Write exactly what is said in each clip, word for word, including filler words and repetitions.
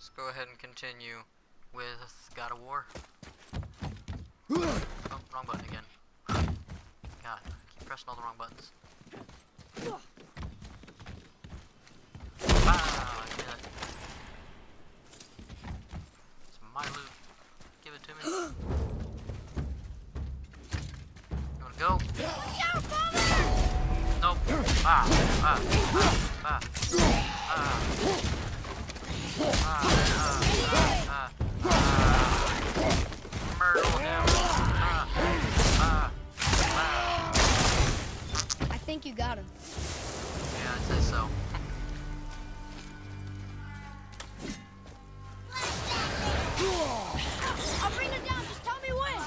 let's go ahead and continue with God of War. Oh, wrong button again. God, I keep pressing all the wrong buttons. Ah, I did it. It's my loot. Give it to me. You wanna go? Nope. Ah, ah, ah, ah, ah, ah, ah, ah, ah. Myrtle him. Ah, ah, ah. I think you got him. Yeah, I'd say so. I'll bring it down. Just tell me when.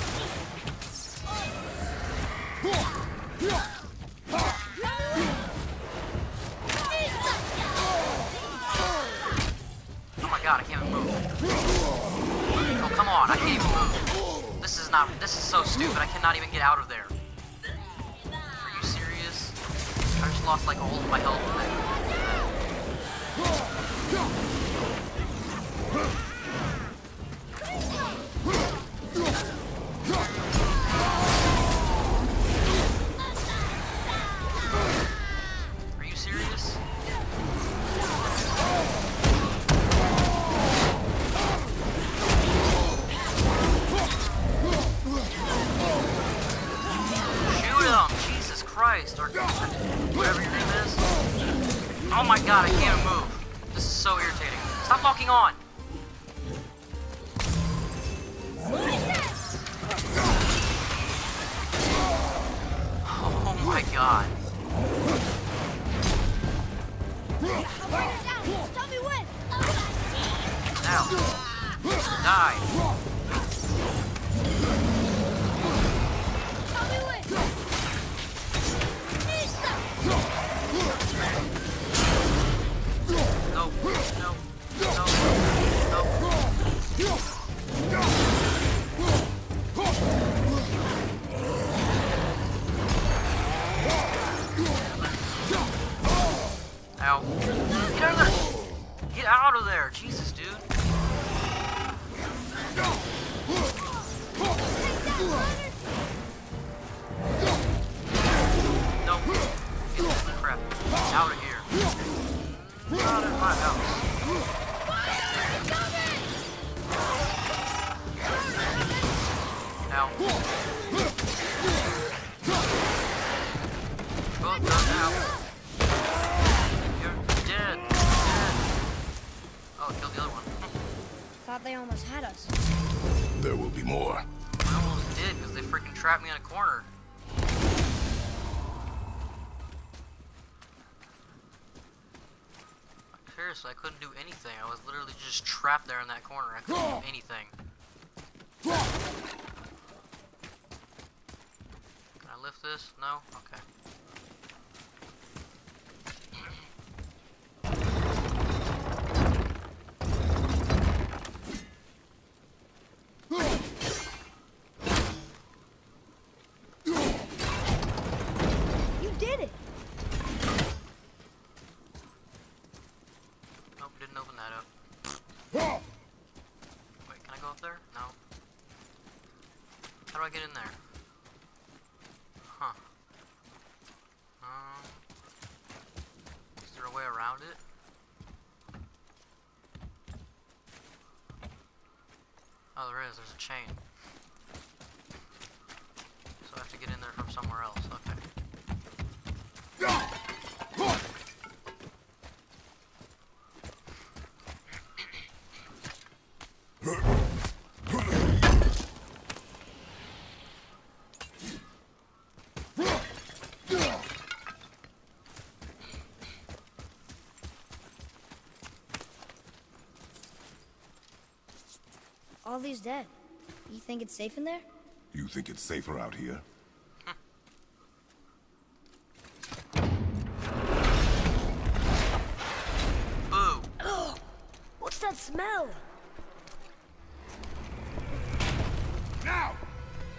Oh my god, I can't even move. Oh, come on, I can't even move. This is not, this is so stupid, I cannot even get out of there. Are you serious? I just lost like all of my health. Are you serious? Shoot him! Jesus Christ! Or whatever your name is. Oh my god, I can't move. This is so irritating. Stop locking on! Oh my god. I'll bring it down. Just tell me when. Now. Die. Tell me when. No, no, no, no. Ow. Get out of there! Get out of there! Jesus, dude. Nope. Get the crap out of here. Not in my house. Ow. Go, go now. You're dead. Dead. Oh, I killed the other one. Thought they almost had us. There will be more. I almost did because they freaking trapped me in a corner. Seriously, I couldn't do anything. I was literally just trapped there in that corner. I couldn't do anything. Can I lift this? No? Okay. You did it. Nope, didn't open that up. Wait, can I go up there? No. How do I get in there? Huh. Um, is there a way around it? Oh, there is. There's a chain. So I have to get in there from somewhere else. Okay. All these dead. You think it's safe in there? You think it's safer out here? Boo! Oh, what's that smell? Now!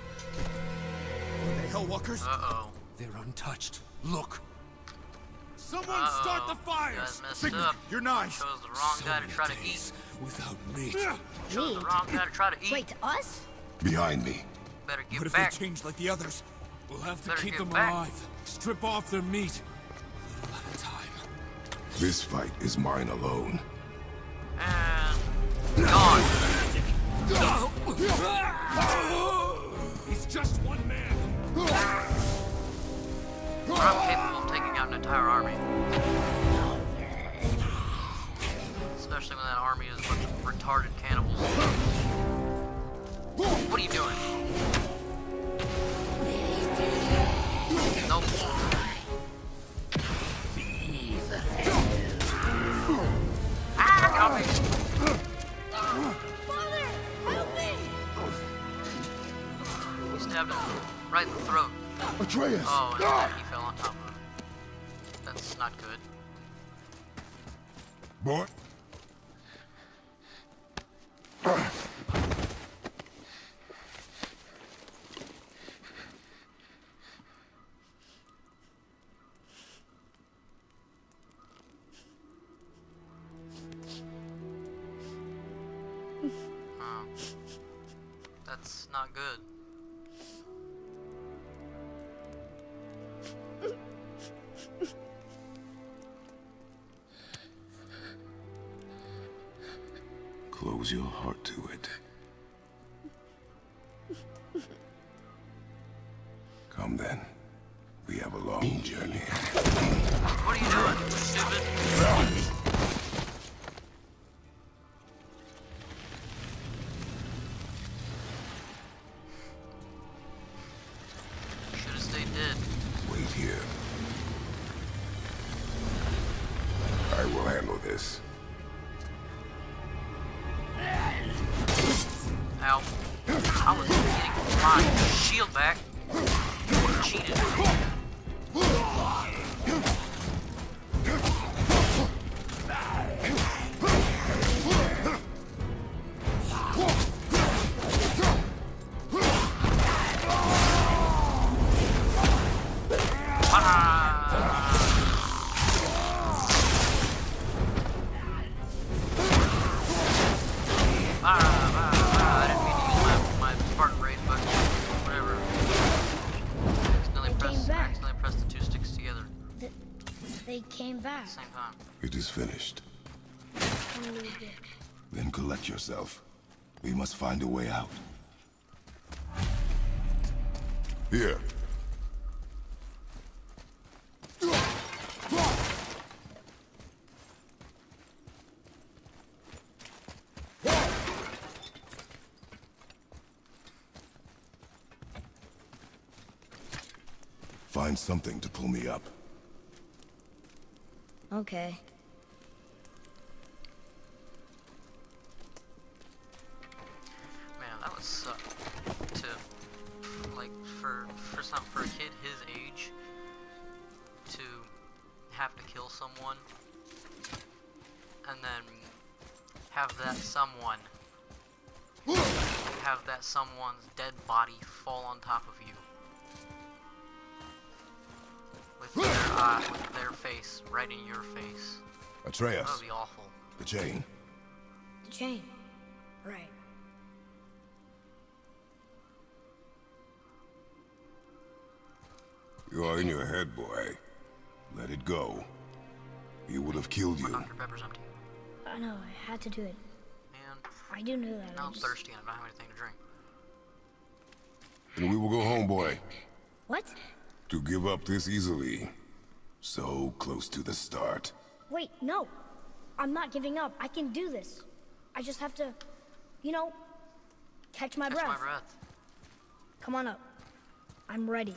Are they Hellwalkers? Uh-oh. They're untouched. Look. Someone Uh-oh. start the You fires! guys messed Sigmund, up. your knife! Chose the wrong So guy to many try to days eat. without meat. Chose the Meat? wrong guy to try to eat. Wait, us? Behind me. Better get What if back. they change like the others? We'll have to Better keep get them back. alive. Strip off their meat. A little at a time. This fight is mine alone. And gone. He's just one man! I'm capable of taking out an entire army. Especially when that army is a bunch of retarded cannibals. What are you doing? Nope. Ah, got me. Father, help me! He stabbed him right in the throat. Atreus! Oh, and then he fell on top of him. That's not good. Boy. Oh. That's not good. Close your heart to it. Come then. We have a long journey. What are you doing, stupid? Should have stayed dead. Wait here. I will handle this. Ow. I was getting my shield back. Cheated. I didn't mean to use my, my Spartan Raid, but whatever. Accidentally They pressed, came back. accidentally pressed the two sticks together Th they came at back. the same time. It is finished. Only the- Then collect yourself. We must find a way out. Here. Find something to pull me up. Okay. Man, that would suck to, like, for for some for a kid his age to have to kill someone and then have that someone have that someone's dead body fall on top of you with their eye, with their face right in your face. Atreus, That would be awful. the chain. The chain. Right. You are in your head, boy. Let it go. He would have killed you. Doctor Pepper's empty. I know, I had to do it. Man, I do know that. now I I'm just... thirsty and I don't have anything to drink. And we will go home, boy. What? To give up this easily. So close to the start. Wait, no. I'm not giving up. I can do this. I just have to, you know, catch my Catch breath. my breath. Come on up. I'm ready.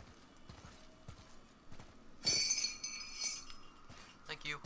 Thank you.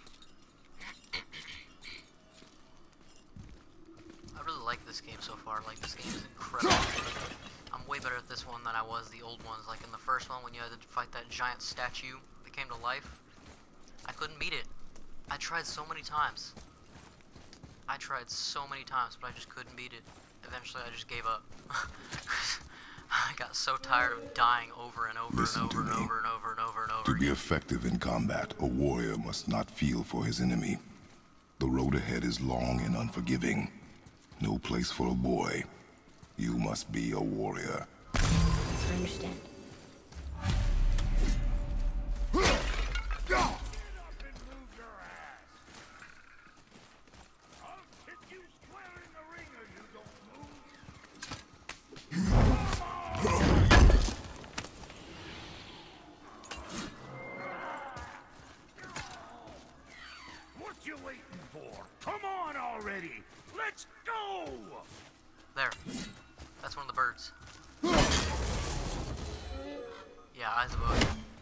I really like this game so far. Like, this game is incredible. I'm way better at this one than I was the old ones. Like in the first one when you had to fight that giant statue that came to life. I couldn't beat it. I tried so many times. I tried so many times, but I just couldn't beat it. Eventually I just gave up. I got so tired of dying over and over Listen and to over and me. over and over and over and over. To be effective in combat, a warrior must not feel for his enemy. The road ahead is long and unforgiving. No place for a boy. You must be a warrior. I understand. There. That's one of the birds. Yeah, eyes above.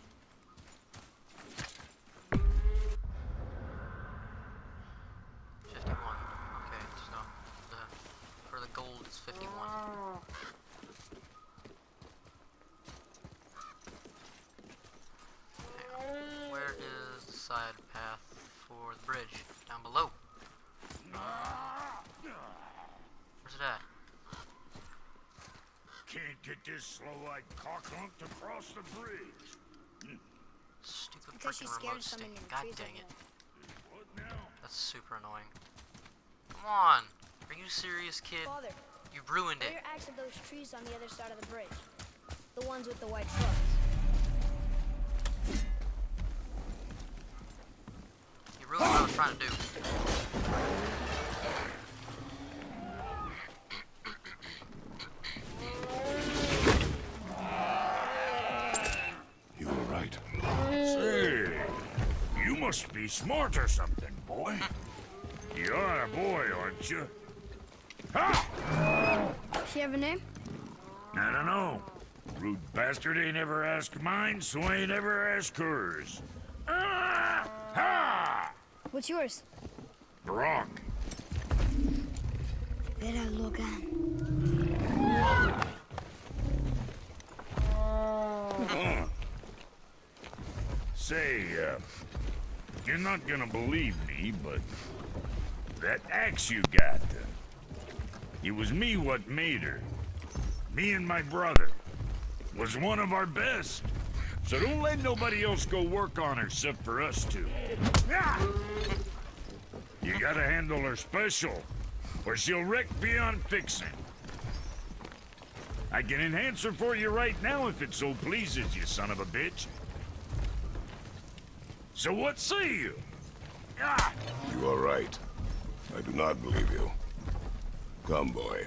fifty-one. Okay, so the for the gold it's fifty-one. Okay. Where is the side path for the bridge? Down below. Where's it at? Can't get this slow-eyed cocklump to cross the bridge. Stupid Because she's freaking scared remote of stick. someone in the God trees dang over it. What now? That's super annoying. Come on. Are you serious, kid? Father, You ruined throw it. your axe at those trees on the other side of the bridge. The ones with the white shrubs. You ruined what I was trying to do. You were right. Say, you must be smart or something, boy. You're a boy, aren't you? Ha! Does she have a name? I don't know. Rude bastard ain't ever asked mine, so I ain't ever asked hers. Ah! Ha! What's yours? Brock. Vera Logan. Huh. Say, uh, you're not gonna believe me, but that axe you got, uh, it was me what made her. Me and my brother. Was one of our best. So don't let nobody else go work on her except for us two. You gotta handle her special, or she'll wreck beyond fixing. I can enhance her for you right now if it so pleases you, son of a bitch. So what say you? Ah! You are right. I do not believe you. Come, boy.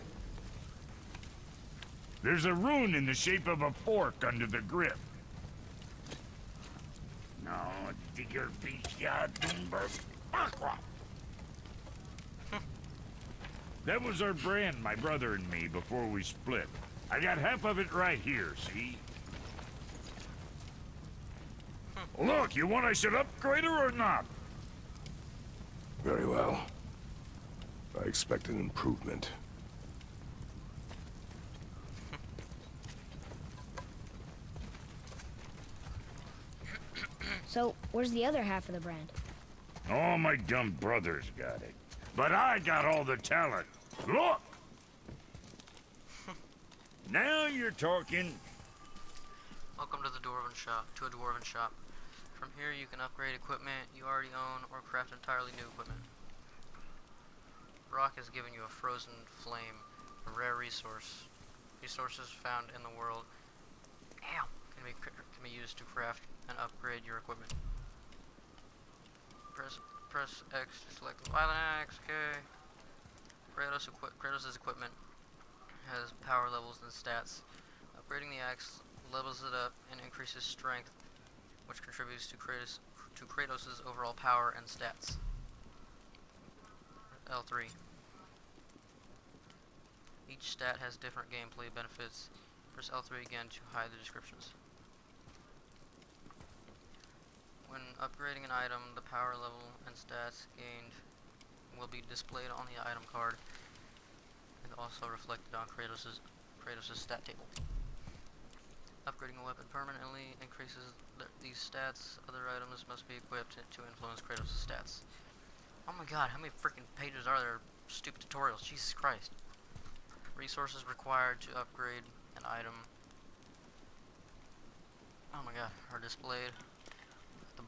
There's a rune in the shape of a fork under the grip. No, digger beach ya Doomberg. Aqua. That was our brand, my brother and me, before we split. I got half of it right here, see? Look, you want I should upgrade her or not? Very well. I expect an improvement. So, where's the other half of the brand? All my dumb brothers got it. But I got all the talent. Look! Now you're talking. Welcome to the Dwarven Shop, to a Dwarven Shop. From here you can upgrade equipment you already own or craft entirely new equipment. Brock has given you a frozen flame, a rare resource. Resources found in the world Ow, can be can be used to craft and upgrade your equipment. Press press X to select the violent axe. Okay. Kratos equi Kratos' equipment has power levels and stats. Upgrading the axe levels it up and increases strength, which contributes to Kratos to Kratos' overall power and stats. L three. Each stat has different gameplay benefits. Press L three again to hide the descriptions. When upgrading an item, the power level and stats gained will be displayed on the item card and also reflected on Kratos' Kratos' stat table. Upgrading a weapon permanently increases th these stats. Other items must be equipped to influence Kratos' stats. Oh my god, how many freaking pages are there? Stupid tutorials, Jesus Christ. Resources required to upgrade an item. Oh my god, are displayed.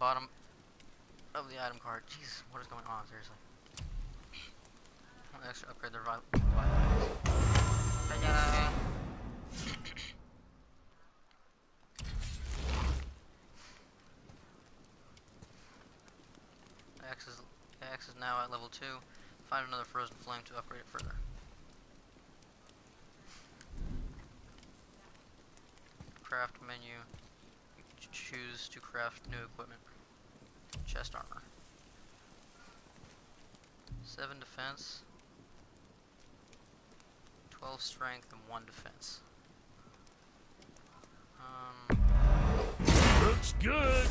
bottom of the item card. Jeez, what is going on? Seriously. I'll actually upgrade their vital. Axe is, Axe is now at level two. Find another frozen flame to upgrade it further. Craft menu. You can choose to craft new equipment. Chest armor. seven defense. twelve strength and one defense. Um, Looks good.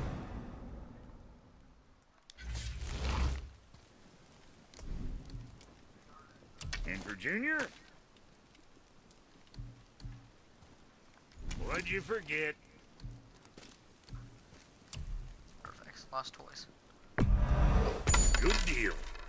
Enter Junior? What'd you forget? Perfect. Lost toys. Good deal.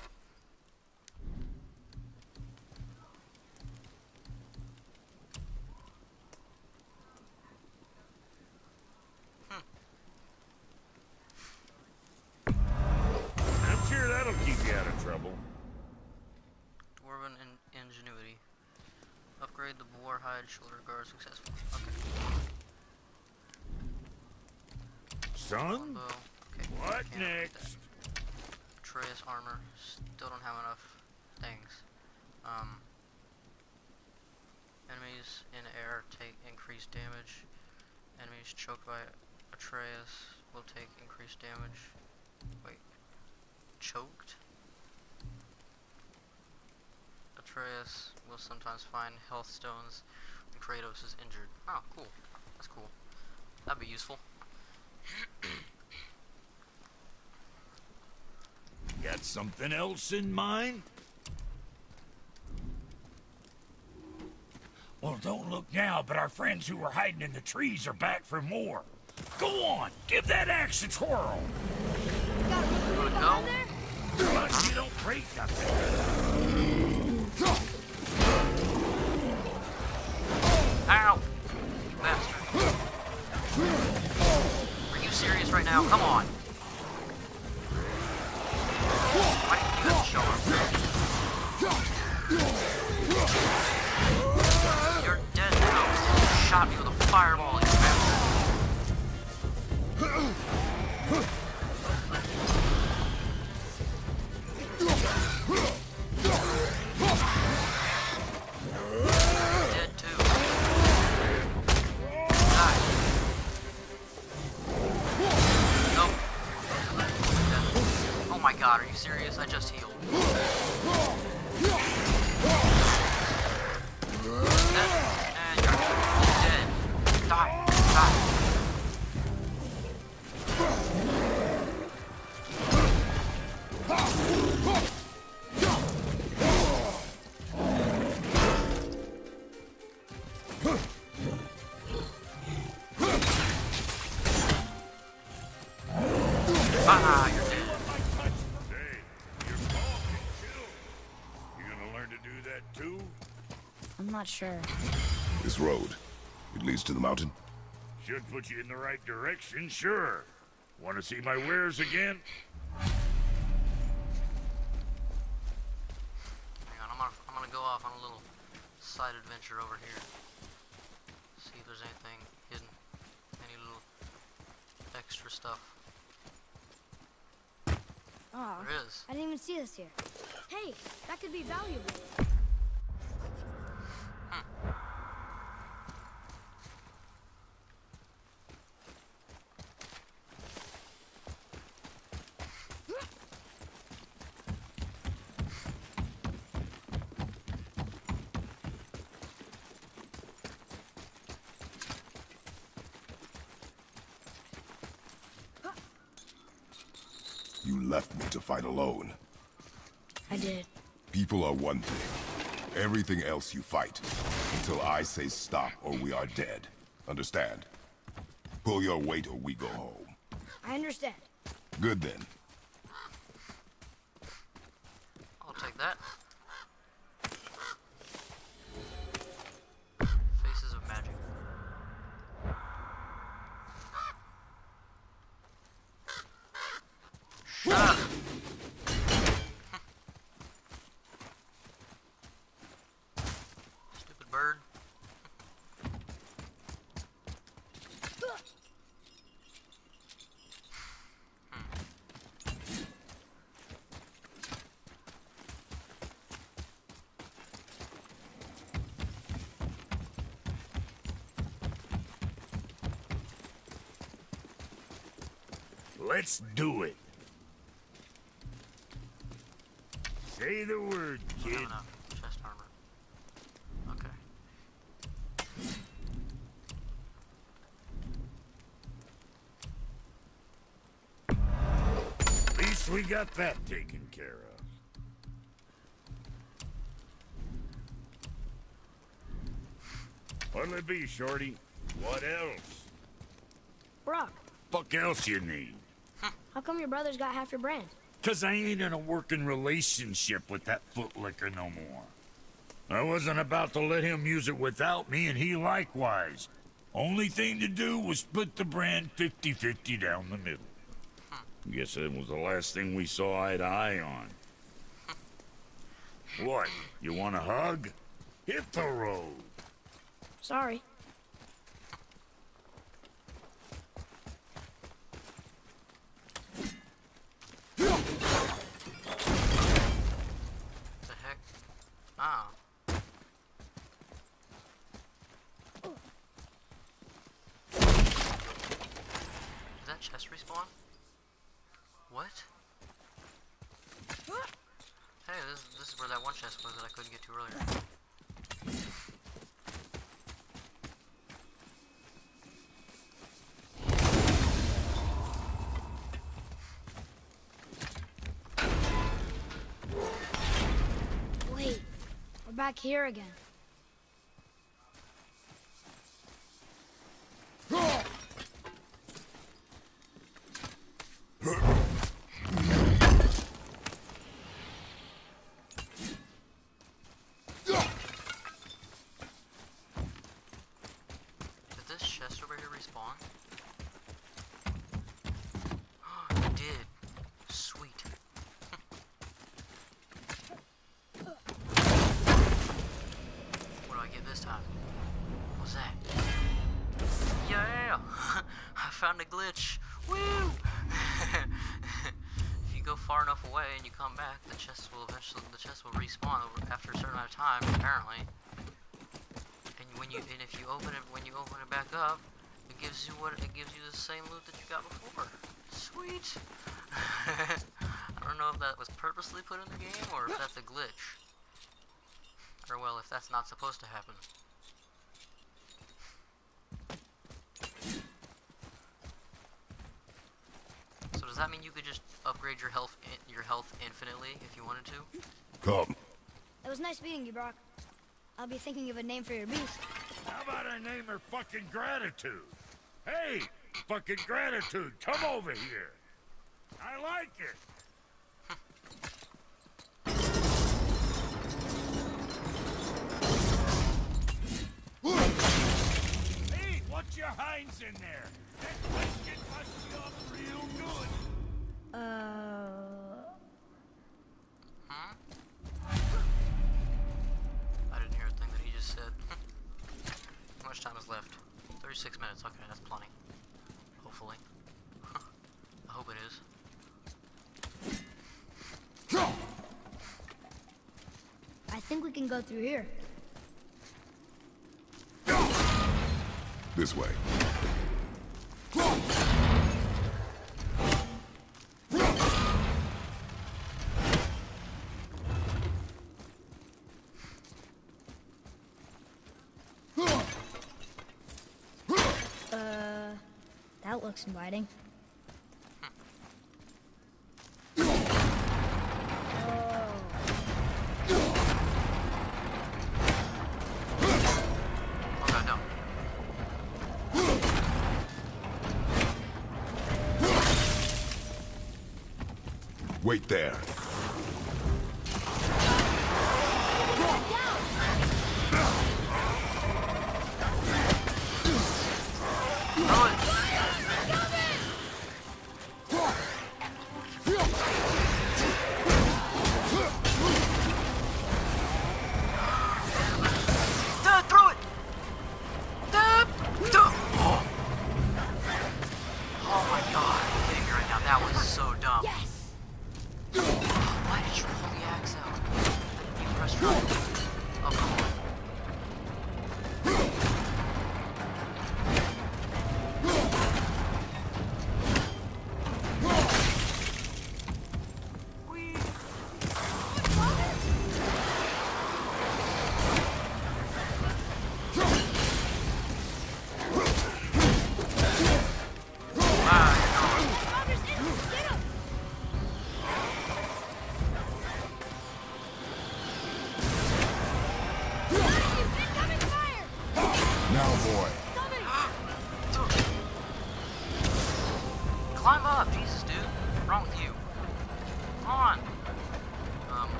I'm sure that'll keep you out of trouble. Dwarven in ingenuity. Upgrade the boar hide shoulder guard successful. Okay. Son? Longbow. Okay. What can't upgrade next? that. Atreus armor. Still don't have enough things. Um. Enemies in air take increased damage. Enemies choked by Atreus will take increased damage. Wait. Choked? Atreus will sometimes find health stones when Kratos is injured. Oh, cool. That's cool. That'd be useful. Got something else in mind? Well, don't look now, but our friends who were hiding in the trees are back for more. Go on, give that axe a twirl. Got a recruit Wanna behind go? there? Plus, you don't break nothing. Ow! You bastard. Are you serious right now? Come on. Why didn't you just show up? You're dead now. You shot me with a fireball, you bastard. Dead too. Die. Nope. Oh my god, are you serious? I just healed. Dead. And you're dead. Die. Die. Ah, you're dead. Hey, your paw can chill. You gonna learn to do that too? I'm not sure. This road, it leads to the mountain? Should put you in the right direction, sure. Want to see my wares again? Hang on, I'm gonna, I'm gonna go off on a little side adventure over here. See if there's anything hidden. Any little extra stuff. Aw, There is. I didn't even see this here. Hey, that could be valuable. You left me to fight alone. I did. People are one thing. Everything else you fight. Until I say stop or we are dead. Understand? Pull your weight or we go home. I understand. Good then. I'll take that. Faces of magic. Let's do it. Say the word, I kid. don't know. Chest armor. Okay. At least we got that taken care of. What'll it be, Shorty? What else? Brock, Fuck else you need? how come your brother's got half your brand? Cause I ain't in a working relationship with that footlicker no more. I wasn't about to let him use it without me, and he likewise. Only thing to do was split the brand fifty fifty down the middle. Guess that was the last thing we saw eye to eye on. What? You want a hug? Hit the road. Sorry. The heck? Oh. Did that chest respawn? What? Hey, this, this is where that one chest was that I couldn't get to earlier. Wait, we're back here again. Did this chest over here respawn? It did. Sweet. What do I get this time? What's that? Yeah! I found a glitch. Woo! If you go far enough away and you come back, the chest will eventually the chest will respawn over after a certain amount of time, apparently. And when you and if you open it when you open it back up, it gives you what it gives you the same loot that you got before. Sweet. I don't know if that was purposely put in the game or if that's a glitch. Or well, if that's not supposed to happen. So does that mean you could just upgrade your health in, your health infinitely if you wanted to? Come. It was nice meeting you, Brock. I'll be thinking of a name for your beast. How about I name her fucking Gratitude? Hey, fucking Gratitude, come over here. I like it. Hey, what's your hinds in there? That question must you up real good. Uh... Huh? I didn't hear a thing that he just said. How much time is left? thirty-six minutes. Okay, that's plenty. Hopefully. I hope it is. I think we can go through here. This way. Uh, that looks inviting. Oh god, no. Wait there. Throw it! Duh, throw it! Duh, duh. Oh. Oh my god, are you kidding me right now? That was so dumb. Yes!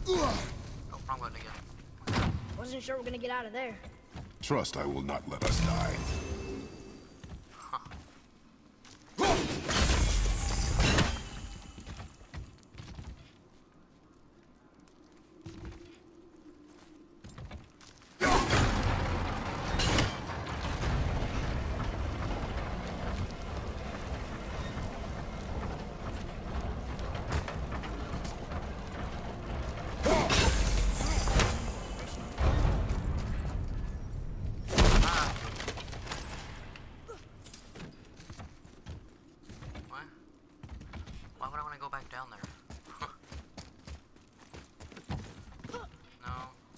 Oh, wrong button again. Wasn't sure we're gonna get out of there. Trust I will not let us die. Why would I want to go back down there? No.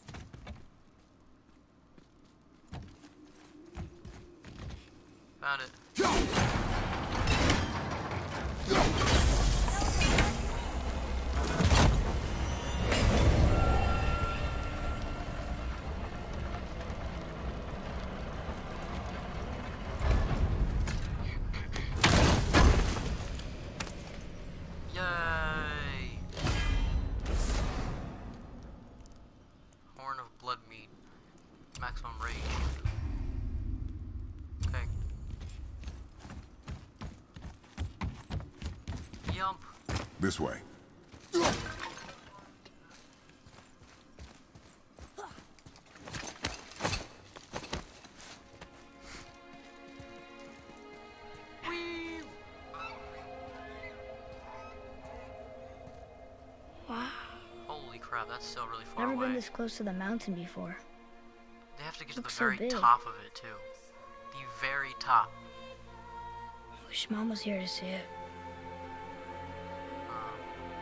Found it. Yay! Horn of blood meat. Maximum rage. Okay. Yump. This way. Wow. Holy crap, that's still really far Never away. been this close to the mountain before. They have to get to the Looks so very big. top of it, too. The very top. Wish Mom was here to see it. Um,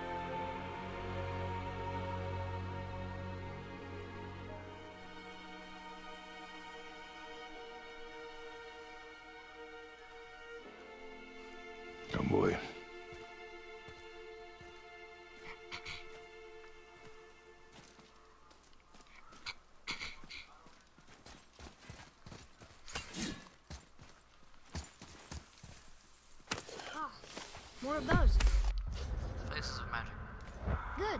Come, boy. More of those. Faces of magic. Good.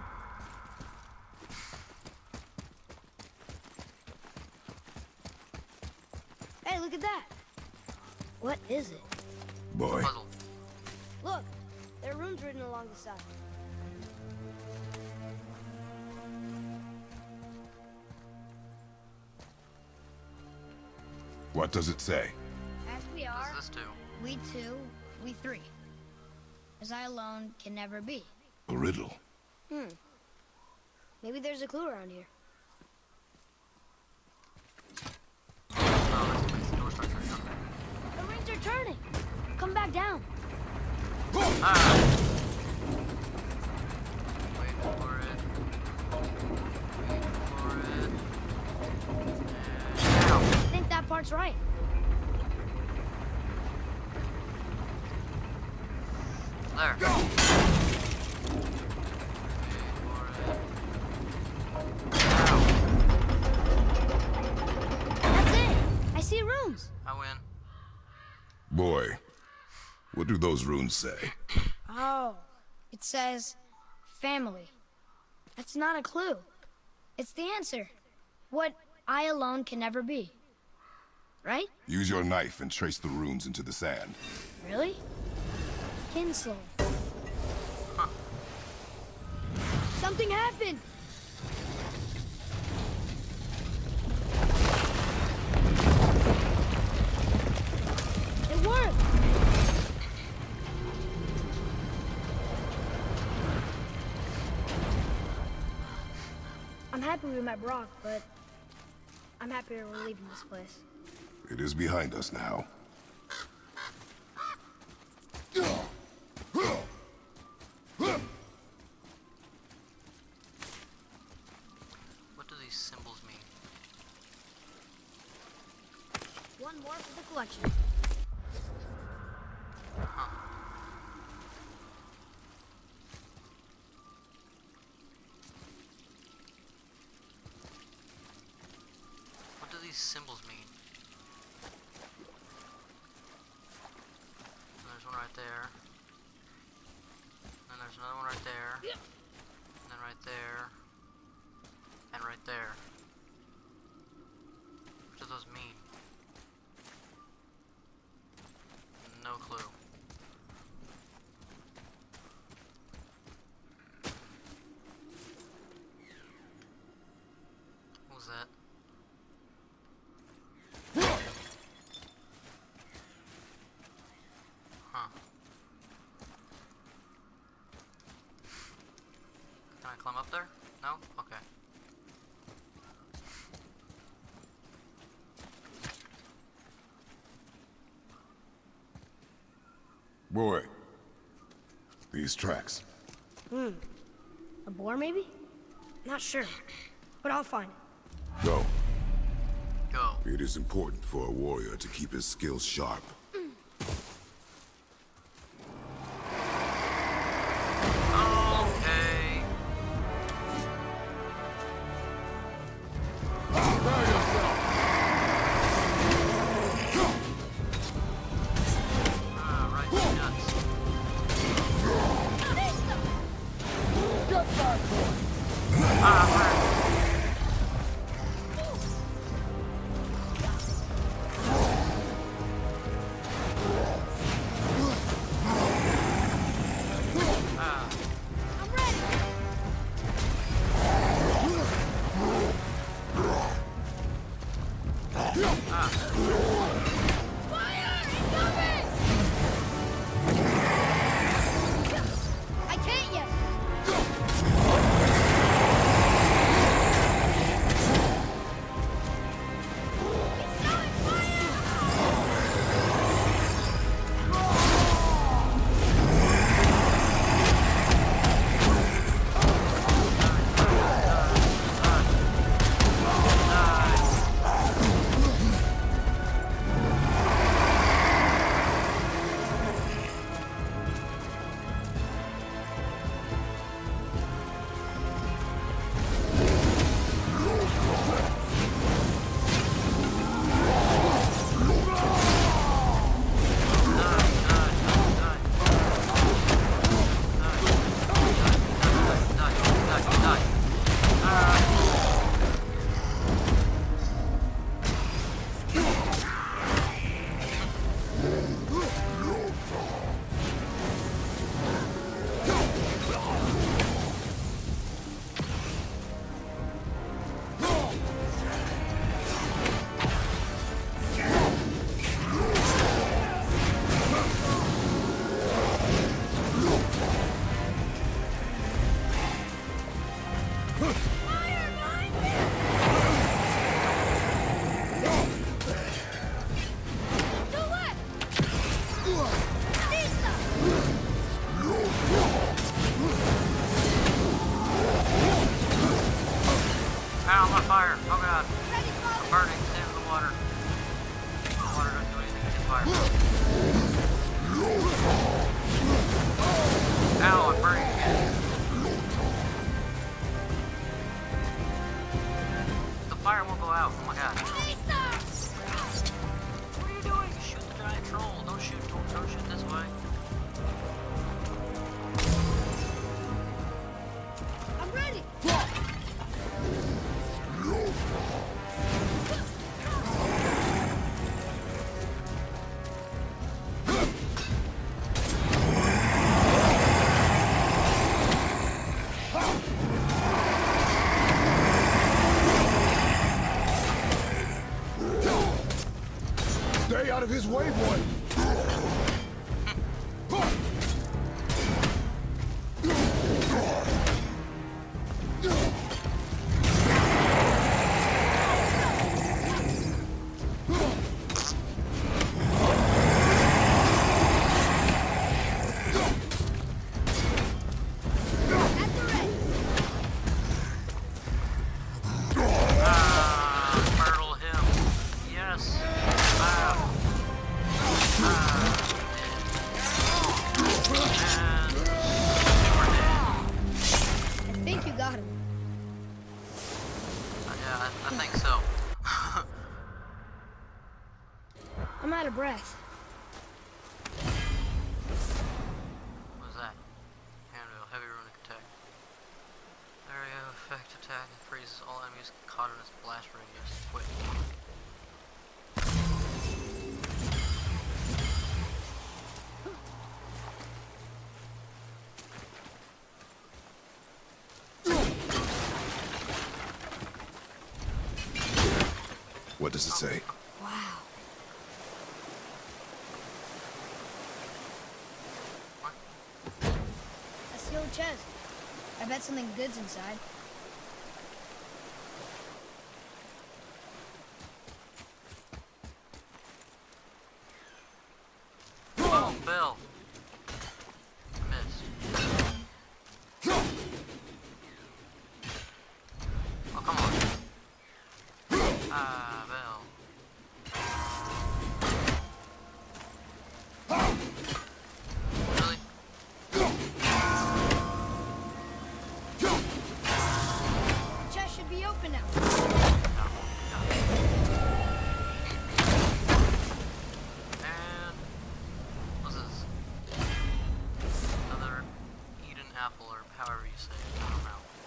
Hey, look at that. What is it? Boy. Puzzle. Look, there are runes written along the side. What does it say? As we What are, does this do? we two, we three. As I alone can never be. A riddle. Hmm. Maybe there's a clue around here. Oh, that's the door structure. Okay. The rings are turning. Come back down. Ah! Wait for it. Wait for it. And now. I think that part's right. There. Wait for it. Now. That's it. I see runes. I win. Boy. What do those runes say? Oh, it says family. That's not a clue. It's the answer. What I alone can never be. Right? Use your knife and trace the runes into the sand. Really? Kinslow. Huh. Something happened. It worked. I'm happy we met Brock, but I'm happier we're leaving this place. It is behind us now. What do these symbols mean? One more for the collection. Huh. What do these symbols mean? There's one right there. And there's another one right there. And then right there. And right there. What do those mean? No clue. What was that? Huh. Can I climb up there? No? Okay. Boy, these tracks. Hmm. A boar, maybe? Not sure. But I'll find it. Go. Go. It is important for a warrior to keep his skills sharp. Okay. Ah, right, nuts. Ah, right. Ah. I'm ready! Fire! Incoming! I can't yet! He's showing fire! Ow, I'm on fire. Oh god. I'm burning. Stay in the water. The water doesn't do anything to get fire. Ow, I'm burning again. The fire won't go out. Oh my god. What are you doing? Shoot the giant troll. Don't shoot, don't, don't shoot this way. I'm ready! Stay out of his way, boy! Ah, myrtle him. Yes. Ah. Ah. And we're dead. I think you got him. Uh, yeah, I, I think so. I'm out of breath. What was that? Handle, heavy runic attack. Area of effect attack and freezes all All enemies caught in this blast radius. Quit. What does it say? Wow. What? A sealed chest. I bet something good's inside. Oh, Bill. Missed. Oh, come on. Ah, Bill. Really? The chest should be open now. No. No. And what's this? Another Eden apple, or however you say it. I don't know.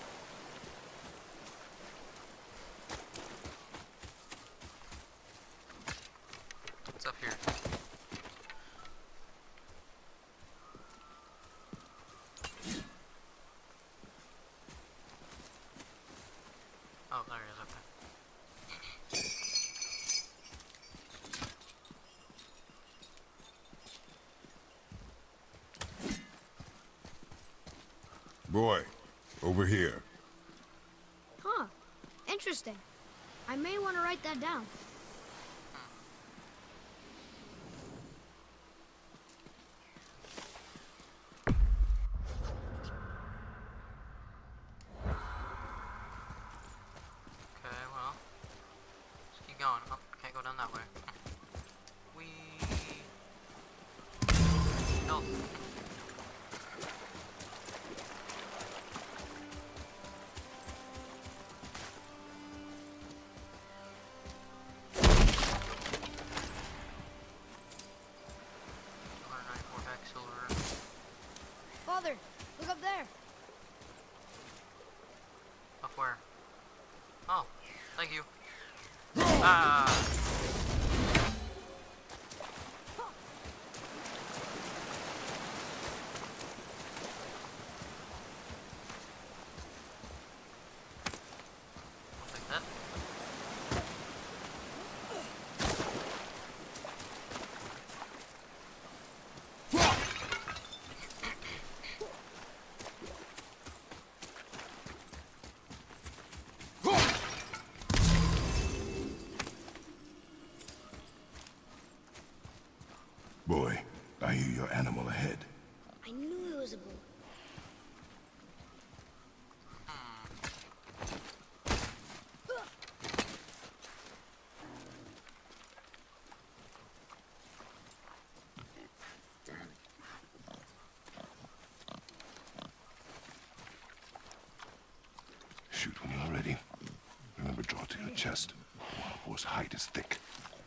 What's up here? Oh, there he is. Okay. Boy, over here. Huh. Interesting. I may want to write that down. Okay, well, let's keep going. Oh, can't go down that way. We health. one ninety-four back silver. Father, look up there. Up where? Oh, thank you. Ah. I'll take that. Boy, I hear your animal ahead. I knew it was a bull. Shoot when you're ready. Remember, draw to your chest. Wild boar's hide is thick.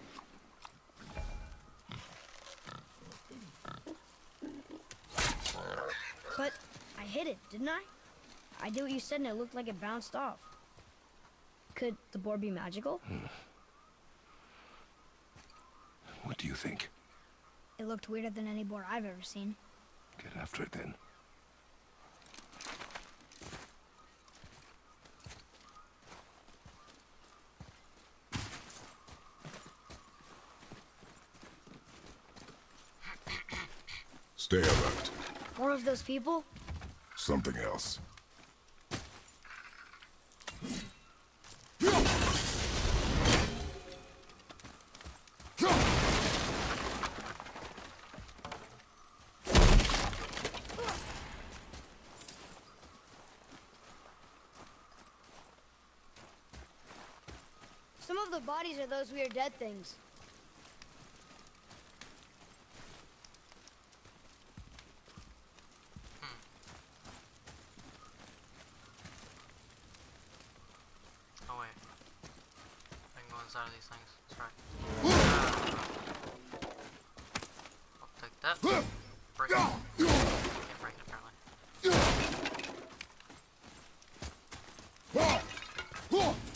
But I hit it, didn't I? I did what you said and it looked like it bounced off. Could the boar be magical? What do you think? It looked weirder than any boar I've ever seen. Get after it then. Stay alert. More of those people? Something else. Some of the bodies are those weird dead things. Oh wait. I can go inside of these things. That's right. I'll take that. Break it. Can't break it apparently.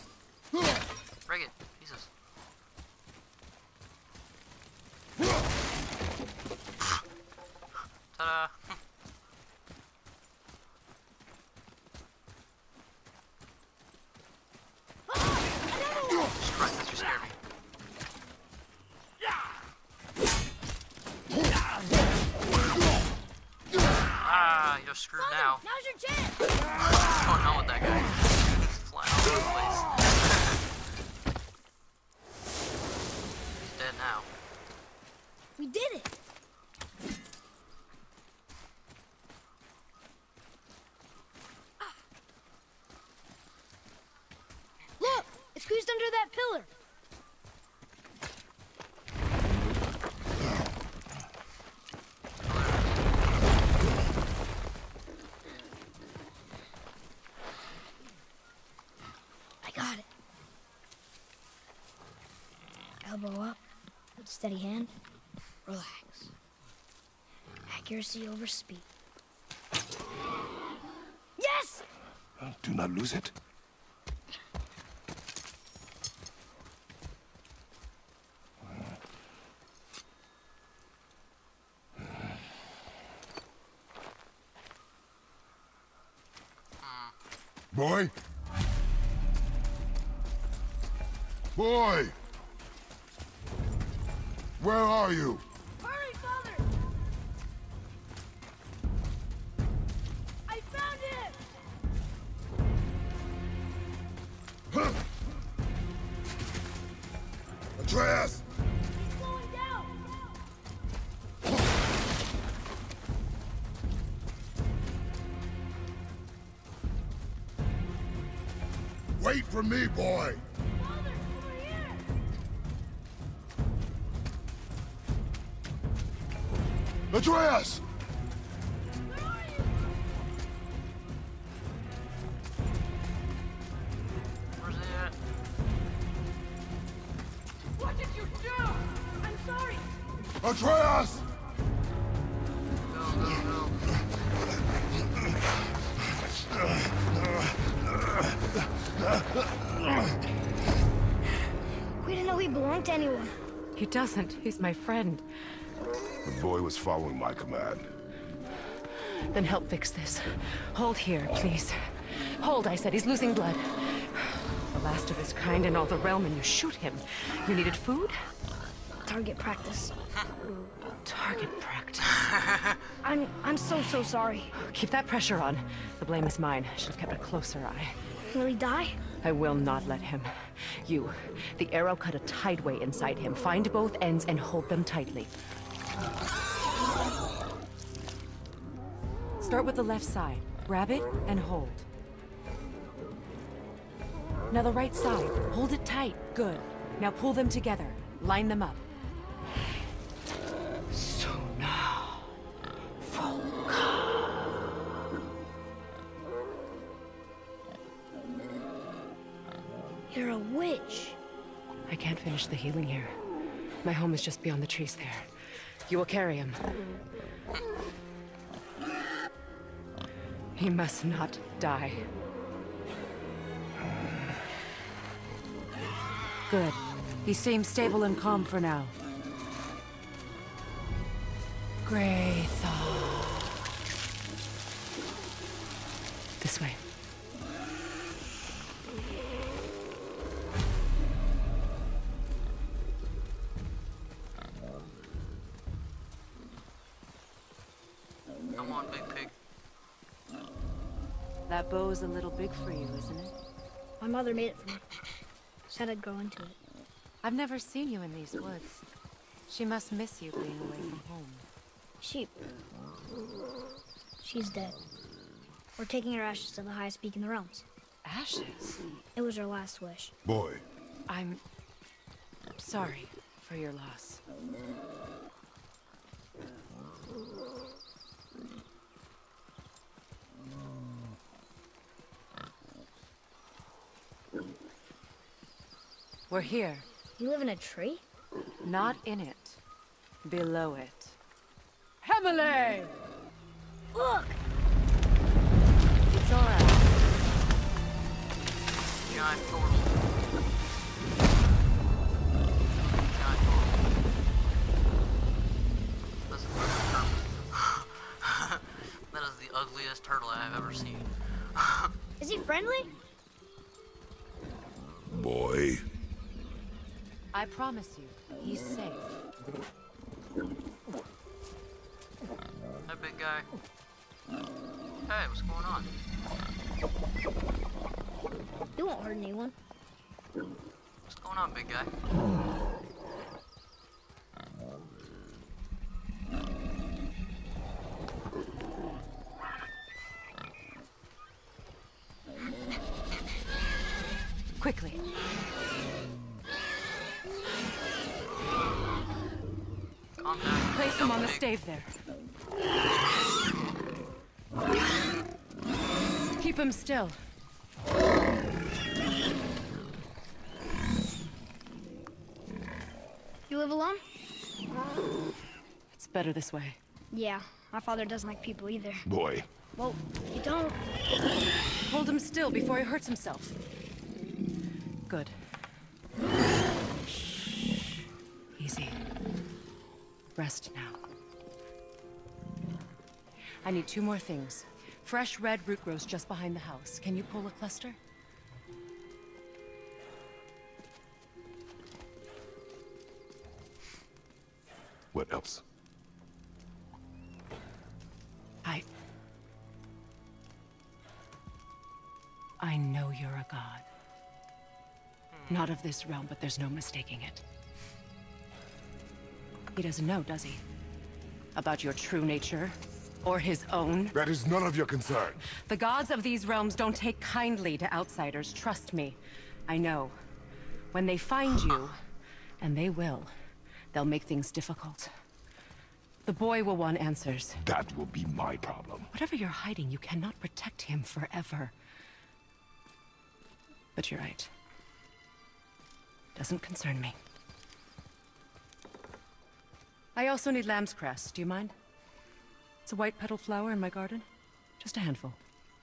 screwed Father, now. now's your chance. What's going on with that guy? He's flying all over the place. He's dead now. We did it. Look, it's squeezed under that pillar. I got it. Elbow up, steady hand, relax. Accuracy over speed. Yes! Do not lose it. Boy? Boy! Where are you? Hurry, Father! I found him! Atreus! He's slowing down! Wait for me, boy! Father, over here! Atreus! Where are you? Where's he at? What did you do? I'm sorry! Atreus! Go, go, go. We didn't know he belonged to anyone. He doesn't. He's my friend. The boy was following my command. Then help fix this. Hold here, please. Hold, I said. He's losing blood. The last of his kind in all the realm, and you shoot him. You needed food? Target practice. Target practice. I'm I'm so so sorry. Keep that pressure on. The blame is mine. I should have kept a closer eye. Will he die? I will not let him. You, the arrow cut a tideway inside him. Find both ends and hold them tightly. Start with the left side. Grab it and hold. Now the right side. Hold it tight. Good. Now pull them together. Line them up. You're a witch. I can't finish the healing here. My home is just beyond the trees there. You will carry him. He must not die. Good. He seems stable and calm for now. Greythaw. This way. Come on, big pig. That bow's a little big for you, isn't it? My mother made it for me. Said I'd grow into it. I've never seen you in these woods. She must miss you being away from home. She... She's dead. We're taking her ashes to the highest peak in the realms. Ashes? It was her last wish. Boy. I'm sorry for your loss. We're here. You live in a tree? Not in it. Below it. Hemele! Look! It's alright. Giant portal. Giant portal. That's an ugly turtle. That is the ugliest turtle I have ever seen. Is he friendly? Boy. I promise you, he's safe. That big guy. Hey, what's going on? You won't hurt anyone. What's going on, big guy? Quickly. Calm down. Place him on the big. stave there. Keep him still. You live alone? It's better this way. Yeah, my father doesn't like people either. Boy, Well, you don't. Hold him still before he hurts himself. Good. Easy. Rest now. I need two more things. Fresh red root grows just behind the house. Can you pull a cluster? what else? I... I know you're a god. Not of this realm, but there's no mistaking it. He doesn't know, does he? About your true nature? Or his own? That is none of your concern. The gods of these realms don't take kindly to outsiders, trust me. I know. When they find you, and they will, they'll make things difficult. The boy will want answers. That will be my problem. Whatever you're hiding, you cannot protect him forever. But you're right. Doesn't concern me. I also need lamb's cress. Do you mind? It's a white petal flower in my garden. Just a handful.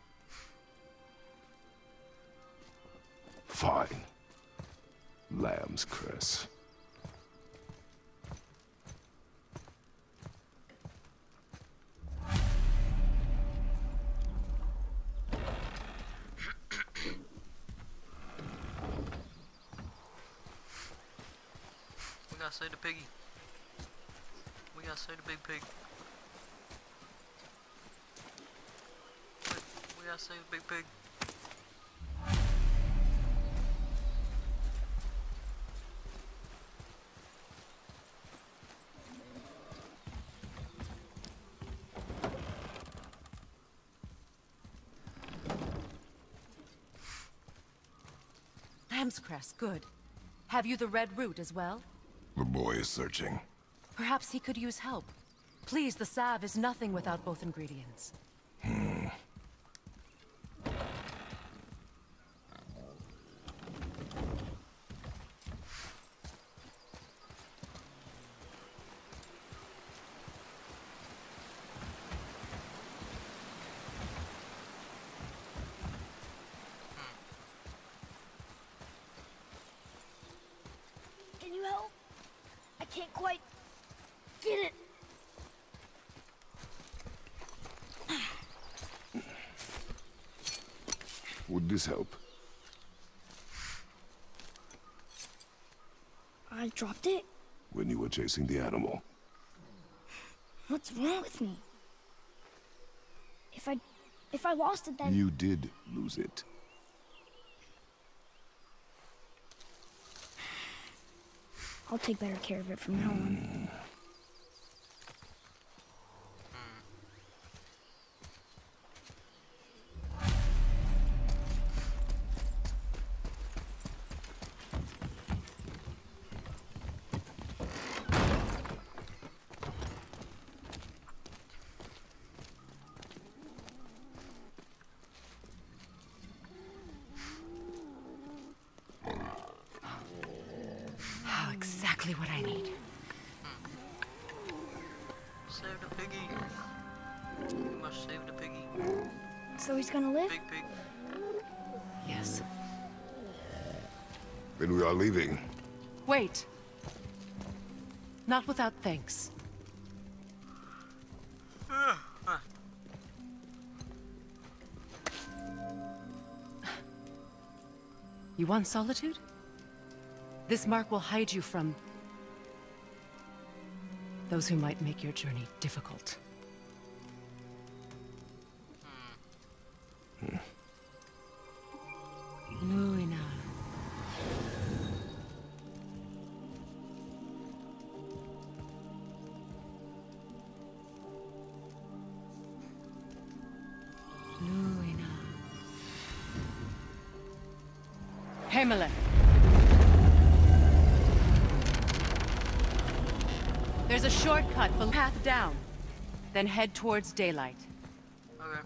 Fine. Lamb's cress. We gotta save the piggy. We gotta save the big pig. We gotta save the big pig. Lamb's cress, good. Have you the red root as well? The boy is searching. Perhaps he could use help. Please, the salve is nothing without both ingredients. Hmm. Can you help? I can't quite get it. Would this help? I dropped it? When you were chasing the animal. What's wrong with me? If I... if I lost it, then... You did lose it. I'll take better care of it from now on. Oh, exactly what I need. Save the piggy. We must save the piggy. So he's gonna live? Big pig. Yes. Then we are leaving. Wait. Not without thanks. You want solitude? This mark will hide you from those who might make your journey difficult. Himalaya. There's a shortcut, the path down. Then head towards daylight. Okay.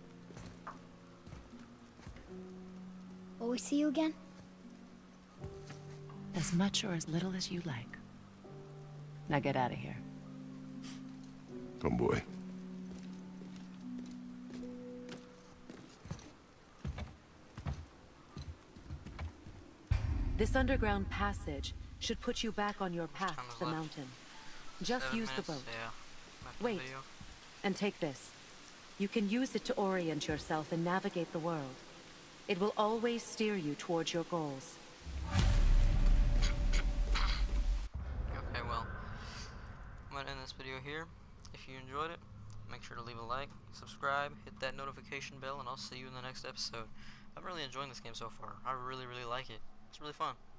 Will we see you again? As much or as little as you like. Now get out of here. Tomboy. This underground passage should put you back on your path Time is to the left. mountain. Just Seven use minutes, the boat. Yeah. Back to the Wait. video. And take this. You can use it to orient yourself and navigate the world. It will always steer you towards your goals. Okay, well, I'm gonna end this video here. If you enjoyed it, make sure to leave a like, subscribe, hit that notification bell, and I'll see you in the next episode. I'm really enjoying this game so far. I really, really like it. It's really fun.